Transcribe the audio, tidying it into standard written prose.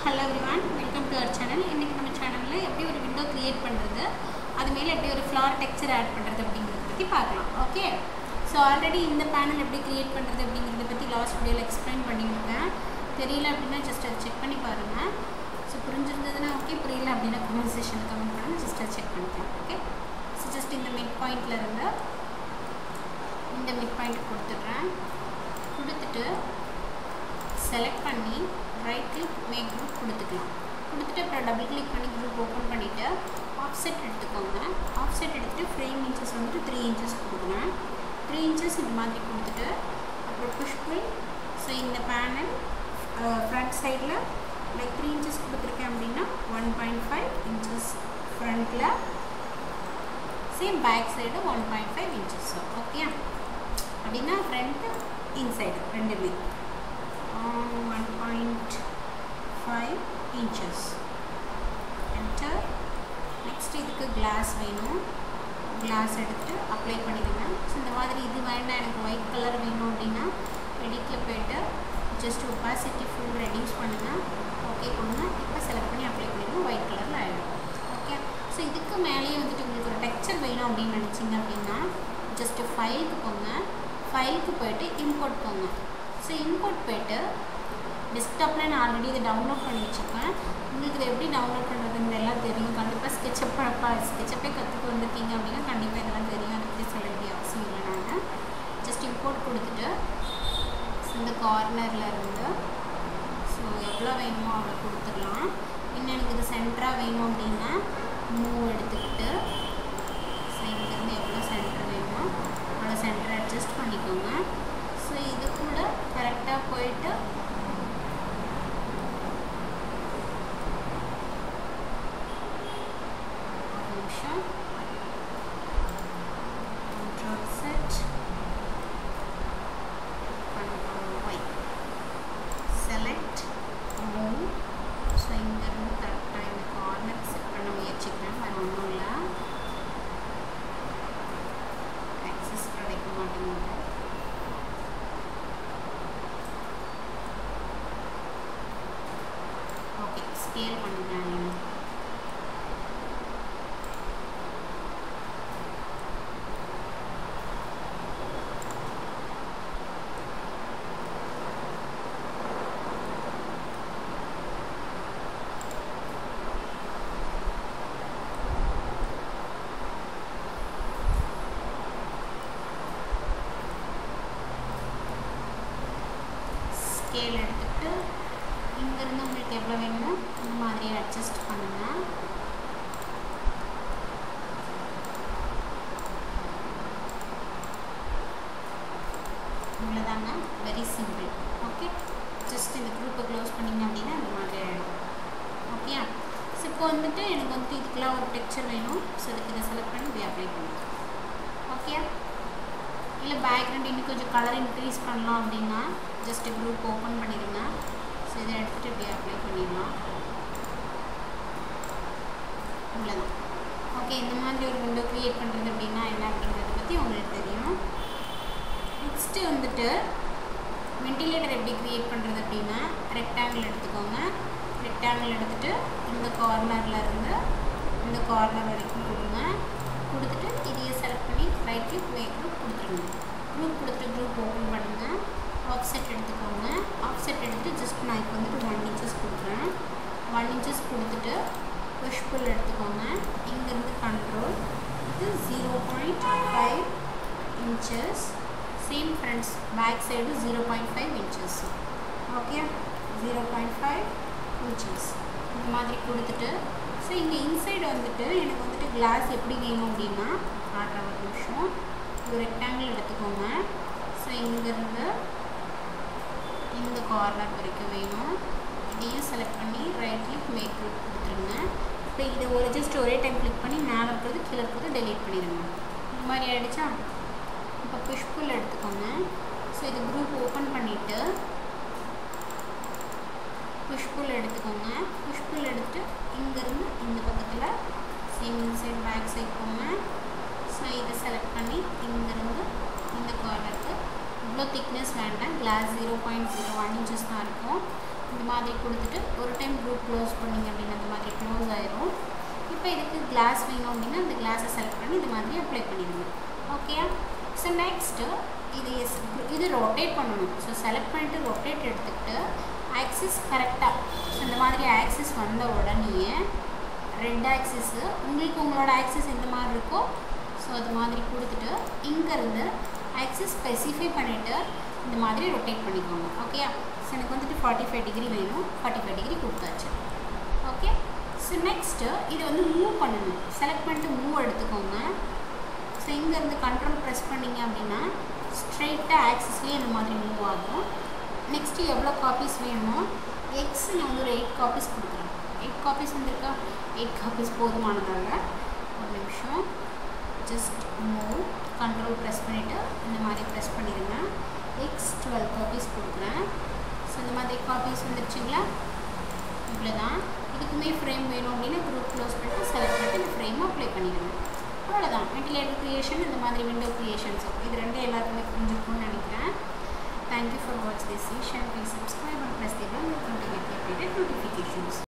Hello everyone, welcome to our channel. இன்னைக்கு நம்ம சேனல்ல எப்படி ஒரு விண்டோ கிரியேட் பண்றது, அது மேல எப்படி ஒரு ஃப்ளார் டெக்ஸ்சர் ஆட் பண்றது அப்படிங்கறத பத்தி பார்க்கலாம். ஓகே. சோ ஆல்ரெடி இந்த பேனல் எப்படி கிரியேட் பண்றது அப்படிங்கறத பத்தி லாஸ்ட் வீடியோல எக்ஸ்பிளைன் பண்ணிருக்கேன். தெரியல அப்படினா ஜஸ்ட் அதை செக் பண்ணி பாருங்க. சோ புரிஞ்சிருந்ததுனா ஓகே, புரியல அப்படினா கமெண்ட் செக்ஷன்ல கமெண்ட் பண்ணுங்க, ஜஸ்ட் அதை செக் பண்ணிக்கலாம். ஓகே. சோ ஜஸ்ட் இந்த மிட் பாயிண்ட்ல இருந்து இந்த மிட் பாயிண்ட் கொடுத்துறேன். கொடுத்துட்டு செலக்ட் பண்ணி ரைட் கிளிக் மேக் குரூப் கொடுத்துக்கலாம். கொடுத்துட்டு அப்புறம் டபுள் கிளிக் பண்ணி குரூப் ஓப்பன் பண்ணிவிட்டு ஆஃப்செட் எடுத்துக்கோங்க. ஆஃப்செட் எடுத்துகிட்டு ஃப்ரேம் இன்ச்சஸ் வந்துட்டு 3 inches கொடுக்குறேன். 3 inches இந்த மாதிரி கொடுத்துட்டு அப்புறம் புஷ் புல். ஸோ இந்த பேனல் ஃப்ரண்ட் சைடில் லைக் 3 inches கொடுத்துருக்கேன் அப்படின்னா 1.5 inches ஃப்ரண்ட்டில், same back side 1.5 inches. Okay அப்படின்னா ஃப்ரண்ட்டு இன்சைடு ரெண்டுமே 1.5 inches. Enter. Next இதுக்கு கிளாஸ் வேணும். கிளாஸ் எடுத்து அப்ளை பண்ணிடுவேன். ஸோ இந்த மாதிரி இது வேண்டாம், எனக்கு ஒயிட் கலர் வேணும் அப்படின்னா எடிட்டில் போய்ட்டு ஜஸ்ட் ஒப்பாசிட்டி ஃபுல் ரெடியூஸ் பண்ணுங்கள். ஓகே கொடுங்க. இப்போ செலக்ட் பண்ணி அப்ளை பண்ணிடுங்க, ஒயிட் கலரில் ஆகிடும். ஓகே. ஸோ இதுக்கு மேலேயே வந்துட்டு உங்களுக்கு ஒரு டெக்ஸ்சர் வேணும் அப்படின்னு நினச்சிங்க அப்படின்னா ஜஸ்ட்டு ஃபைலுக்கு போங்க. ஃபைலுக்கு போய்ட்டு இம்போர்ட் போங்க. ஸோ இம்போர்ட் போய்ட்டு டெஸ்க்டாப்பில் நான் ஆல்ரெடி இதை டவுன்லோட் பண்ணி வச்சுருக்கேன். உங்களுக்கு இதை எப்படி டவுன்லோட் பண்ணுறதுன்னு எல்லாம் தெரியும். கண்டிப்பாக ஸ்கெட்சப்பே கற்றுக்க வந்துருக்கீங்க அப்படின்னா கண்டிப்பாக இதெல்லாம் தெரியும். அதை பற்றி சொல்ல வேண்டிய அவசியம் இல்லை. நான் ஜஸ்ட் இம்போர்ட் கொடுத்துட்டு இந்த கார்னரில் இருந்து ஸோ எவ்வளோ வேணுமோ அவ்வளோ கொடுத்துடலாம். இன்னும் எனக்கு இது சென்டராக வேணும் அப்படின்னா மூவ் எடுத்துக்கிட்டு ஸோ இங்கேருந்து எவ்வளோ சென்டர் வேணுமோ அவ்வளோ சென்டர் அட்ஜஸ்ட் பண்ணிக்கோங்க. ஸோ இது கூட கரெக்டாக போயிட்டு Control set, Control Y, select, move. So இங்கிருந்து கரெக்டாக இந்த கார்னர் செட் பண்ண முயற்சிக்கிறேன். வேறு ஒன்றும் இல்லை, ஆக்சஸ் கிடைக்க மாட்டேங்குது. ஓகே, ஸ்கேல் பண்ணிக்கலாம். ஸ்கேல் எடுத்துகிட்டு இங்கேருந்து உங்களுக்கு எவ்வளோ வேணுமோ இந்த மாதிரி அட்ஜஸ்ட் பண்ணுங்கள். இவ்வளோதாங்க, வெரி சிம்பிள். ஓகே, ஜஸ்ட் இந்த குரூப்பை க்ளோஸ் பண்ணிங்க அப்படின்னா இந்த மாதிரி ஆகிடும். ஓகே. ஸோ இப்போ வந்துட்டு எனக்கு வந்துட்டு இதுக்கெல்லாம் ஒரு டெக்ஸ்சர் வேணும். ஸோ இதுக்கு இதை செலக்ட் பண்ணி இப்படி அப்ளை பண்ணுங்க. ஓகே. இல்லை பேக்ரவுண்ட் இன்னும் கொஞ்சம் கலர் இன்க்ரீஸ் பண்ணலாம் அப்படின்னா ஜஸ்ட் குரூப் ஓப்பன் பண்ணிடுங்க. ஸோ இதை எடுத்துகிட்டு இப்படி அப்ளை பண்ணிடலாம். இவ்வளோதான். ஓகே, இந்த மாதிரி ஒரு விண்டோ க்ரியேட் பண்ணுறது அப்படின்னா என்ன அப்படிங்கிறத பற்றி உங்களுக்கு தெரியும். நெக்ஸ்ட்டு வந்துட்டு வெண்டிலேட்டர் எப்படி க்ரியேட் பண்ணுறது அப்படின்னா ரெக்டாங்கிள் எடுத்துக்கோங்க. ரெக்டாங்கிள் எடுத்துகிட்டு இந்த கார்னரில் இருந்து இந்த கார்னர் வரைக்கும் கொடுங்க. கொடுத்துட்டு இதையை செலக்ட் பண்ணி ரைட் கிளிக் மேக் குரூப் கொடுத்துருங்க. குரூப் கொடுத்துட்டு குரூப் ஓப்பன் பண்ணுங்கள். ஆஃப்செட் எடுத்துக்கோங்க. ஆஃப்செட் எடுத்துகிட்டு ஜஸ்ட் நான் இப்போ வந்துட்டு 1 inches கொடுக்குறேன். 1 inches கொடுத்துட்டு புஷ் புல் எடுத்துக்கோங்க. இங்கேருந்து கண்ட்ரோல் இது 0.5 inches. Same fronts back side 0.5 inches. Okay, 0.5 inches இந்த மாதிரி கொடுத்துட்டு ஸோ இங்கே இன்சைடு வந்துட்டு எனக்கு வந்துட்டு கிளாஸ் எப்படி வேணும் அப்படின்னா ஆடுற ஒரு நிமிஷம் ஒரு ரெக்டாங்கிள் எடுத்துக்கோங்க. ஸோ இங்கேருந்து இந்த கார்னர் வரைக்கும் வேணும். இதையும் செலக்ட் பண்ணி ரைட் கிளிக் மேக் குரூப் கொடுத்துருங்க. இப்போ இதை ஜஸ்ட் ஒரே டைம் கிளிக் பண்ணி மேலே இருக்கிறது கீழே இருக்கிறது டெலீட் பண்ணிடுங்க. இந்த மாதிரி ஆகிடுச்சா? இப்போ புஷ் புல் எடுத்துக்கோங்க. ஸோ இது குரூப் ஓப்பன் பண்ணிவிட்டு புஷ் புல் எடுத்துக்கோங்க. புஷ் புல் எடுத்துட்டு இங்கேருந்து இந்த பக்கத்தில் சேம் இன்சைட் பேக் சைட் போங்க. ஸோ இதை செலக்ட் பண்ணி இங்கேருந்து இந்த கார்னருக்கு இவ்வளோ திக்னஸ் வேண்டாம், கிளாஸ் 0.01 inches தான் இருக்கும். இந்த மாதிரி கொடுத்துட்டு ஒரு டைம் குரூப் க்ளோஸ் பண்ணிங்க அப்படின்னா இந்த மாதிரி க்ளோஸ் ஆயிரும். இப்போ இதுக்கு கிளாஸ் வேணும் அப்படின்னா அந்த கிளாஸை செலக்ட் பண்ணி இந்த மாதிரி அப்ளை பண்ணிடுங்க. ஓகே. ஸோ நெக்ஸ்ட்டு இது ரொட்டேட் பண்ணணும். ஸோ செலக்ட் பண்ணிட்டு ரொட்டேட் எடுத்துக்கிட்டு ஆக்சிஸ் கரெக்டாக, ஸோ இந்த மாதிரி ஆக்சிஸ் வந்த உடனே ரெட் ஆக்சிஸு உங்களுக்கு உங்களோட ஆக்சிஸ் எந்த மாதிரி இருக்கோ ஸோ அது மாதிரி கொடுத்துட்டு இங்கேருந்து ஆக்சிஸ் ஸ்பெசிஃபை பண்ணிவிட்டு இந்த மாதிரி ரொட்டேட் பண்ணிக்கோங்க. ஓகே. ஸோ எனக்கு வந்துட்டு 45 டிகிரி வேணும், 45 டிகிரி கொடுத்தாச்சு. ஓகே. ஸோ நெக்ஸ்ட்டு இது வந்து மூவ் பண்ணணும். செலக்ட் பண்ணிட்டு மூவ் எடுத்துக்கோங்க. ஸோ இங்கேருந்து கண்ட்ரோல் ப்ரெஸ் பண்ணிங்க அப்படின்னா ஸ்ட்ரைட்டாக ஆக்சிஸ்லேயே இந்த மாதிரி மூவ் ஆகும். நெக்ஸ்ட்டு எவ்வளோ காப்பீஸ் வேணுமோ எக்ஸ் நான் வந்து ஒரு 8 காப்பீஸ் கொடுக்குறேன். 8 காப்பீஸ் வந்துருக்கா? 8 காப்பீஸ் போதுமானதாங்க. ஒரு நிமிஷம். ஜஸ்ட் மூவ், கண்ட்ரோல் ப்ரெஸ் பண்ணிவிட்டு இந்த மாதிரி ப்ரெஸ் பண்ணிடுங்க. எக்ஸ் 12 காப்பீஸ் கொடுக்குறேன். ஸோ இந்த மாதிரி காப்பீஸ் வந்துருச்சுங்களா? இவ்வளோ தான். இதுக்குமே ஃப்ரேம் வேணும் அப்படின்னா குரூப் க்ளோஸ் பண்ணிட்டு செலக்ட் பண்ணிட்டு இந்த ஃப்ரேமை அப்ளை பண்ணிடுங்க. அவ்வளோதான். வெண்டிலேட்டர் க்ரியேஷன், இந்த மாதிரி விண்டோ க்ரியேஷன்ஸ், இது ரெண்டும் எல்லாருக்குமே புரிஞ்சிருக்கும்னு நினைக்கிறேன். Thank you for watching this session. Please subscribe and press the bell icon to get the updated notifications.